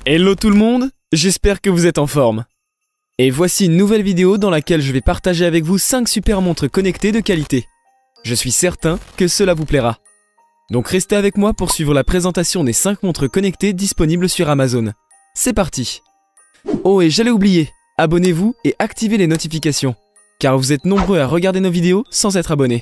Hello tout le monde, j'espère que vous êtes en forme. Et voici une nouvelle vidéo dans laquelle je vais partager avec vous 5 super montres connectées de qualité. Je suis certain que cela vous plaira. Donc restez avec moi pour suivre la présentation des 5 montres connectées disponibles sur Amazon. C'est parti! Oh et j'allais oublier, abonnez-vous et activez les notifications, car vous êtes nombreux à regarder nos vidéos sans être abonnés.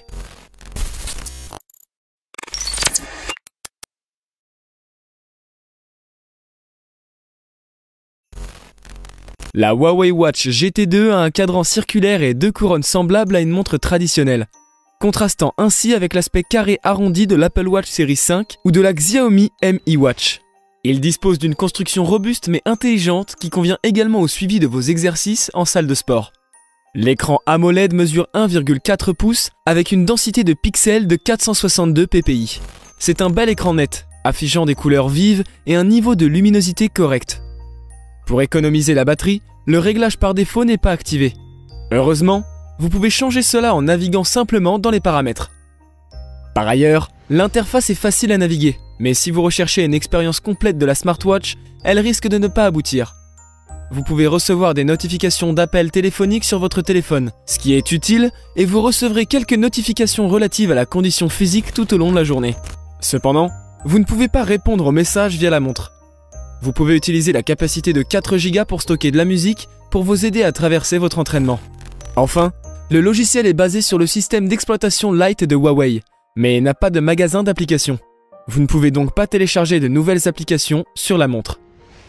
La Huawei Watch GT2 a un cadran circulaire et 2 couronnes semblables à une montre traditionnelle, contrastant ainsi avec l'aspect carré arrondi de l'Apple Watch Series 5 ou de la Xiaomi Mi Watch. Il dispose d'une construction robuste mais intelligente qui convient également au suivi de vos exercices en salle de sport. L'écran AMOLED mesure 1,4 pouces avec une densité de pixels de 462 ppi. C'est un bel écran net, affichant des couleurs vives et un niveau de luminosité correct. Pour économiser la batterie, le réglage par défaut n'est pas activé. Heureusement, vous pouvez changer cela en naviguant simplement dans les paramètres. Par ailleurs, l'interface est facile à naviguer, mais si vous recherchez une expérience complète de la smartwatch, elle risque de ne pas aboutir. Vous pouvez recevoir des notifications d'appels téléphoniques sur votre téléphone, ce qui est utile, et vous recevrez quelques notifications relatives à la condition physique tout au long de la journée. Cependant, vous ne pouvez pas répondre aux messages via la montre. Vous pouvez utiliser la capacité de 4 Go pour stocker de la musique pour vous aider à traverser votre entraînement. Enfin, le logiciel est basé sur le système d'exploitation Lite de Huawei, mais n'a pas de magasin d'applications. Vous ne pouvez donc pas télécharger de nouvelles applications sur la montre.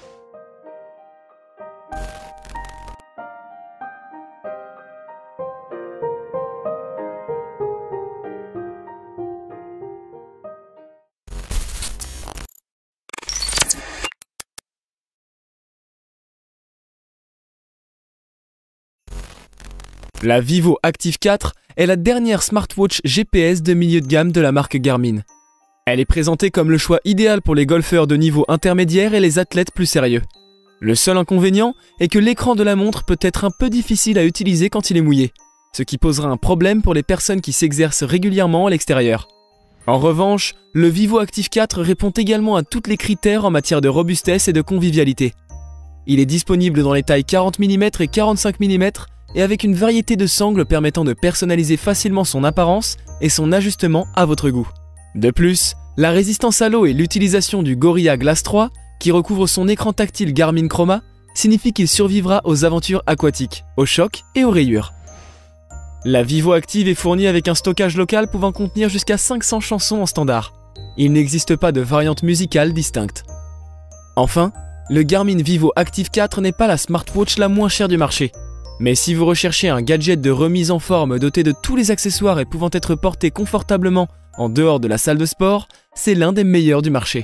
La Vivo Active 4 est la dernière smartwatch GPS de milieu de gamme de la marque Garmin. Elle est présentée comme le choix idéal pour les golfeurs de niveau intermédiaire et les athlètes plus sérieux. Le seul inconvénient est que l'écran de la montre peut être un peu difficile à utiliser quand il est mouillé, ce qui posera un problème pour les personnes qui s'exercent régulièrement à l'extérieur. En revanche, le Vivo Active 4 répond également à tous les critères en matière de robustesse et de convivialité. Il est disponible dans les tailles 40 mm et 45 mm, et avec une variété de sangles permettant de personnaliser facilement son apparence et son ajustement à votre goût. De plus, la résistance à l'eau et l'utilisation du Gorilla Glass 3, qui recouvre son écran tactile Garmin Chroma, signifie qu'il survivra aux aventures aquatiques, aux chocs et aux rayures. La Vivo Active est fournie avec un stockage local pouvant contenir jusqu'à 500 chansons en standard. Il n'existe pas de variante musicale distincte. Enfin, le Garmin Vivo Active 4 n'est pas la smartwatch la moins chère du marché. Mais si vous recherchez un gadget de remise en forme doté de tous les accessoires et pouvant être porté confortablement en dehors de la salle de sport, c'est l'un des meilleurs du marché.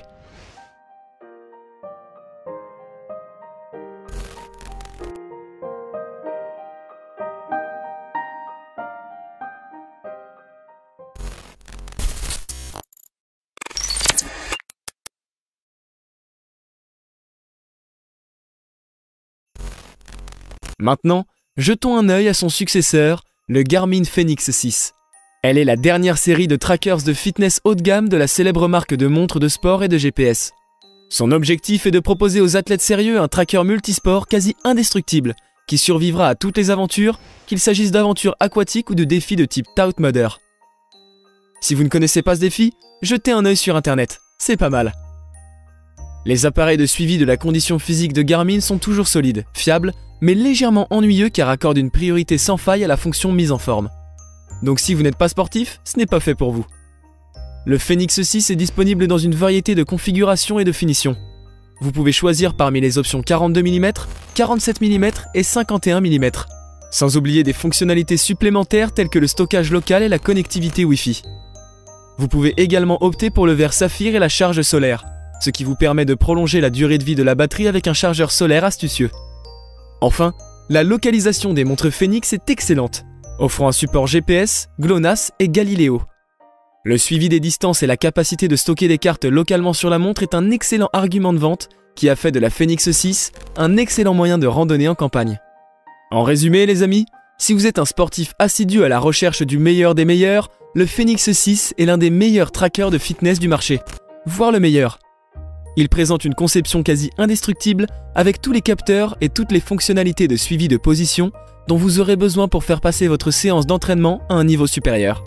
Maintenant, jetons un œil à son successeur, le Garmin Fenix 6. Elle est la dernière série de trackers de fitness haut de gamme de la célèbre marque de montres de sport et de GPS. Son objectif est de proposer aux athlètes sérieux un tracker multisport quasi indestructible, qui survivra à toutes les aventures, qu'il s'agisse d'aventures aquatiques ou de défis de type Tout Mudder. Si vous ne connaissez pas ce défi, jetez un œil sur internet, c'est pas mal. Les appareils de suivi de la condition physique de Garmin sont toujours solides, fiables, mais légèrement ennuyeux car accordent une priorité sans faille à la fonction mise en forme. Donc si vous n'êtes pas sportif, ce n'est pas fait pour vous. Le Fenix 6 est disponible dans une variété de configurations et de finitions. Vous pouvez choisir parmi les options 42 mm, 47 mm et 51 mm. Sans oublier des fonctionnalités supplémentaires telles que le stockage local et la connectivité Wi-Fi. Vous pouvez également opter pour le verre saphir et la charge solaire, ce qui vous permet de prolonger la durée de vie de la batterie avec un chargeur solaire astucieux. Enfin, la localisation des montres Fenix est excellente, offrant un support GPS, GLONASS et Galileo. Le suivi des distances et la capacité de stocker des cartes localement sur la montre est un excellent argument de vente qui a fait de la Fenix 6 un excellent moyen de randonnée en campagne. En résumé les amis, si vous êtes un sportif assidu à la recherche du meilleur des meilleurs, le Fenix 6 est l'un des meilleurs trackers de fitness du marché, voire le meilleur. Il présente une conception quasi indestructible avec tous les capteurs et toutes les fonctionnalités de suivi de position dont vous aurez besoin pour faire passer votre séance d'entraînement à un niveau supérieur.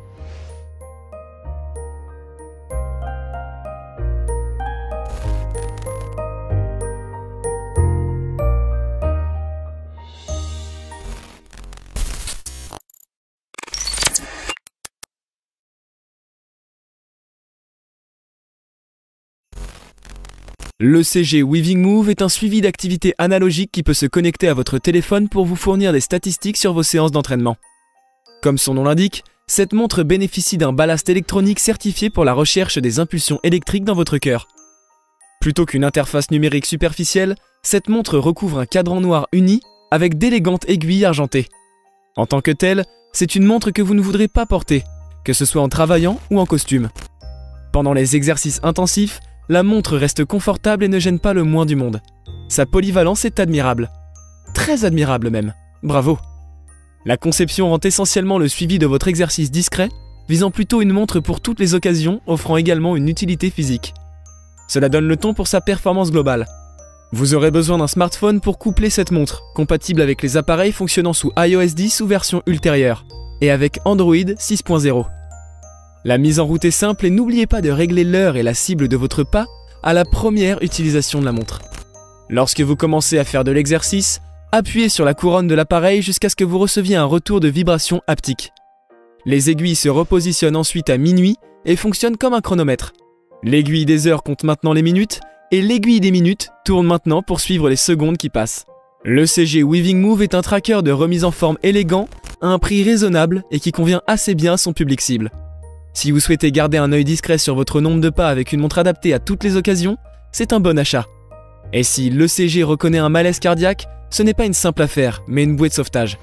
L'ECG Weaving Move est un suivi d'activité analogique qui peut se connecter à votre téléphone pour vous fournir des statistiques sur vos séances d'entraînement. Comme son nom l'indique, cette montre bénéficie d'un ballast électronique certifié pour la recherche des impulsions électriques dans votre cœur. Plutôt qu'une interface numérique superficielle, cette montre recouvre un cadran noir uni avec d'élégantes aiguilles argentées. En tant que telle, c'est une montre que vous ne voudrez pas porter, que ce soit en travaillant ou en costume. Pendant les exercices intensifs, la montre reste confortable et ne gêne pas le moins du monde. Sa polyvalence est admirable. Très admirable même. Bravo. La conception rend essentiellement le suivi de votre exercice discret, visant plutôt une montre pour toutes les occasions, offrant également une utilité physique. Cela donne le ton pour sa performance globale. Vous aurez besoin d'un smartphone pour coupler cette montre, compatible avec les appareils fonctionnant sous iOS 10 ou version ultérieure, et avec Android 6.0. La mise en route est simple et n'oubliez pas de régler l'heure et la cible de votre pas à la première utilisation de la montre. Lorsque vous commencez à faire de l'exercice, appuyez sur la couronne de l'appareil jusqu'à ce que vous receviez un retour de vibration haptique. Les aiguilles se repositionnent ensuite à minuit et fonctionnent comme un chronomètre. L'aiguille des heures compte maintenant les minutes et l'aiguille des minutes tourne maintenant pour suivre les secondes qui passent. L'ECG Weaving Move est un tracker de remise en forme élégant, à un prix raisonnable et qui convient assez bien à son public cible. Si vous souhaitez garder un œil discret sur votre nombre de pas avec une montre adaptée à toutes les occasions, c'est un bon achat. Et si l'ECG reconnaît un malaise cardiaque, ce n'est pas une simple affaire, mais une bouée de sauvetage.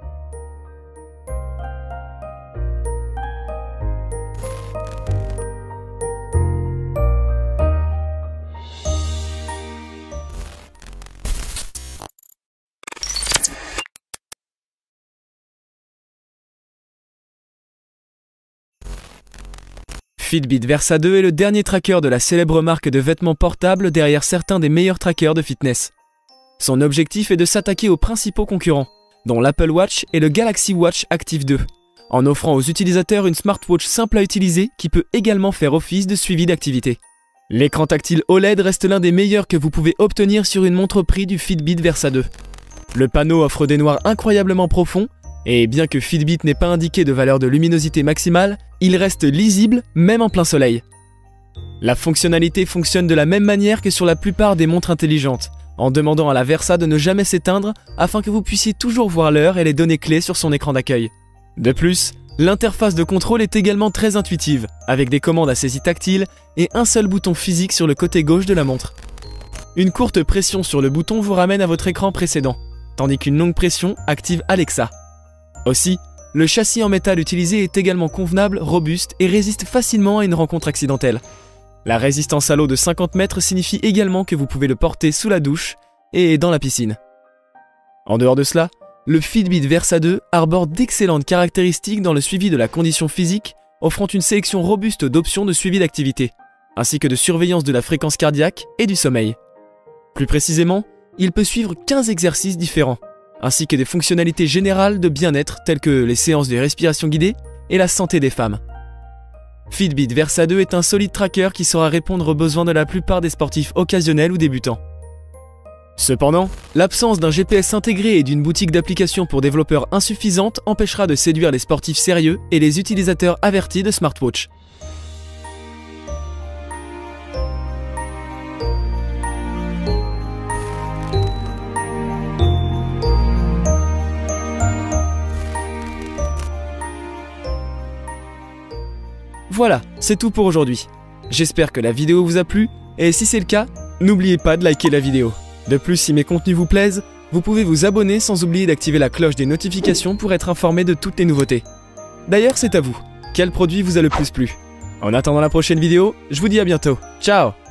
Fitbit Versa 2 est le dernier tracker de la célèbre marque de vêtements portables derrière certains des meilleurs trackers de fitness. Son objectif est de s'attaquer aux principaux concurrents, dont l'Apple Watch et le Galaxy Watch Active 2, en offrant aux utilisateurs une smartwatch simple à utiliser qui peut également faire office de suivi d'activité. L'écran tactile OLED reste l'un des meilleurs que vous pouvez obtenir sur une montre prix du Fitbit Versa 2. Le panneau offre des noirs incroyablement profonds, et bien que Fitbit n'ait pas indiqué de valeur de luminosité maximale, il reste lisible même en plein soleil. La fonctionnalité fonctionne de la même manière que sur la plupart des montres intelligentes, en demandant à la Versa de ne jamais s'éteindre afin que vous puissiez toujours voir l'heure et les données clés sur son écran d'accueil. De plus, l'interface de contrôle est également très intuitive, avec des commandes à saisie tactile et un seul bouton physique sur le côté gauche de la montre. Une courte pression sur le bouton vous ramène à votre écran précédent, tandis qu'une longue pression active Alexa. Aussi, le châssis en métal utilisé est également convenable, robuste et résiste facilement à une rencontre accidentelle. La résistance à l'eau de 50 mètres signifie également que vous pouvez le porter sous la douche et dans la piscine. En dehors de cela, le Fitbit Versa 2 arbore d'excellentes caractéristiques dans le suivi de la condition physique, offrant une sélection robuste d'options de suivi d'activité, ainsi que de surveillance de la fréquence cardiaque et du sommeil. Plus précisément, il peut suivre 15 exercices différents, ainsi que des fonctionnalités générales de bien-être telles que les séances de respiration guidée et la santé des femmes. Fitbit Versa 2 est un solide tracker qui saura répondre aux besoins de la plupart des sportifs occasionnels ou débutants. Cependant, l'absence d'un GPS intégré et d'une boutique d'applications pour développeurs insuffisante empêchera de séduire les sportifs sérieux et les utilisateurs avertis de smartwatch. Voilà, c'est tout pour aujourd'hui. J'espère que la vidéo vous a plu, et si c'est le cas, n'oubliez pas de liker la vidéo. De plus, si mes contenus vous plaisent, vous pouvez vous abonner sans oublier d'activer la cloche des notifications pour être informé de toutes les nouveautés. D'ailleurs, c'est à vous. Quel produit vous a le plus plu? En attendant la prochaine vidéo, je vous dis à bientôt. Ciao!